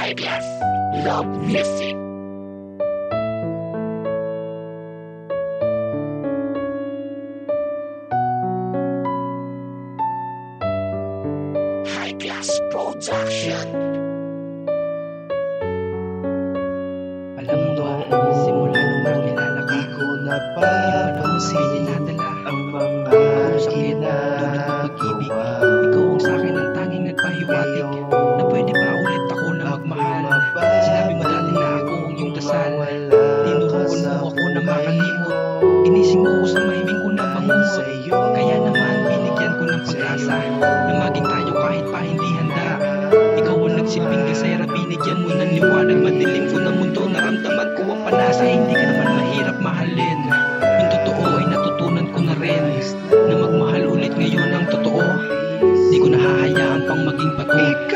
Vegas Love Music. High Class Production. Alam mo ba, simula nung nakilala ka, Di ko napapansin dinadala ang mga ang sakit tulad ng pag-ibig. Ikaw ang sa'kin ang tanging nagpahiwatig na pwede ba ulit ako na magmahal. Sinabi mo dati na ako ang iyong dasal, tinuruan mo ako na makalimot. Ginising mo ako sa mahiming ko na bangungot. Kaya naman binigyan ko ng pag-asa na maging tayo kahit pa hindi handa. Ikaw ang nagsilbing gasera, binigyan mo ng liwanag. Madilim ko na mundo, naramdaman ko ang panasa. Hindi ka naman mahirap mahalin. Yung totoo ay natutunan ko na rin na magmahal ulit ngayon ang totoo. Di ko nahahayaan pang maging bato.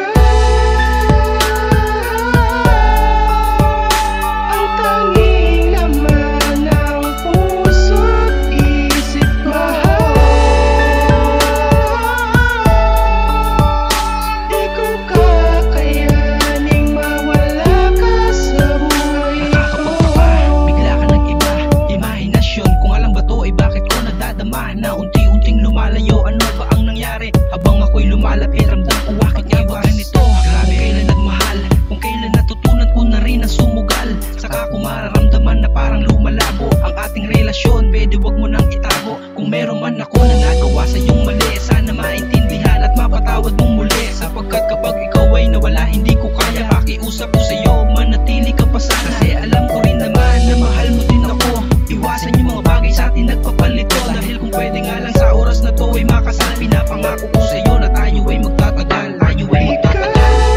Na unti-unting lumalayo, ano ba ang nangyari? Habang ako'y lumalapit, ramdam ko bakit nga ba ganito? Grabe, kailan nagmahal, kung kailan natutunan ko na rin ang sumugal. Saka ko mararamdaman na parang lumalabo ang ating relasyon. Pwede wag mo nang itago kung meron man ako na nagawa sa iyong mali. Sana maintindihan at mapatawad mong muli, sapagkat kapag ikaw ay nawala, hindi ko kaya pakiusap ko sa iyo, manatili ka pa sana. Kasi alam ko rin naman na mahal mo din ako. Iwasan yung mga bagay sa atin nagpapalito, dahil kung pwede nga lang sa oras na to ay makasal. Pinapangako ko sa iyo na tayo ay magtatagal, tayo ay magtatagal.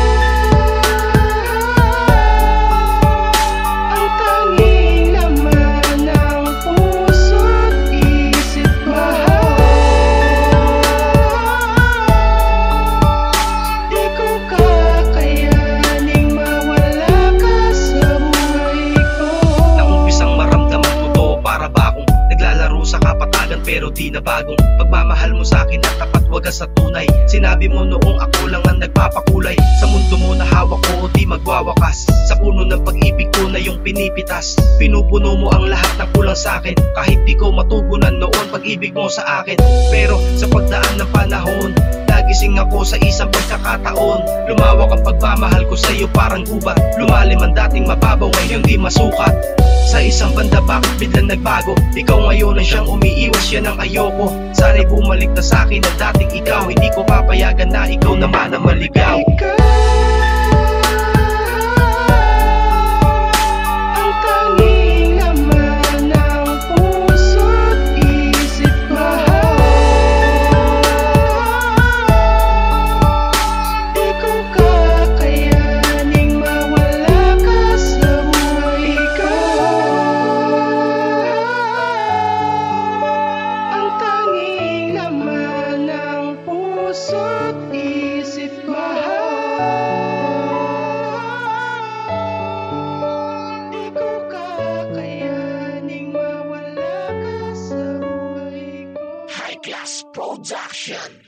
Ang tanging laman ng puso't isip, mahal. Di ko kakayaning mawala ka sa buhay ko. Naumpisang maramdaman ko to, para ba akong naglalaro sa kapatagan pero di na bagong pagmamahal mo sa akin at tapat, wagas sa tunay. Sinabi mo noong ako lang ang nagpapakulay sa mundo mo na hawak ko o di magwawakas. Sa puno ng pag-ibig ko na yung pinipitas, pinupuno mo ang lahat ng kulang sa akin. Kahit di ko matugunan noon pag-ibig mo sa akin, pero sa pagdaan ng panahon, nagising ako sa isang pagkakataon. Lumawak ang pagmamahal ko sa iyo parang gubat. Lumalim ang dating mababaw, ngayon di masukat. Sa isang banda bakit biglang nagbago? Ikaw ngayon ang siyang umiiwas, yan ang ayoko. Sana'y bumalik na sa'kin ang dating ikaw. Hindi ko papayagan na ikaw naman ang maligaw. Ang tanging laman ng puso't isip, mahal. Di ko kakayaning mawala ka sa buhay ko. Ang tanging laman ng puso't isip, mahal. Di ko kakayaning mawala ka sa buhay ko. High Class Production.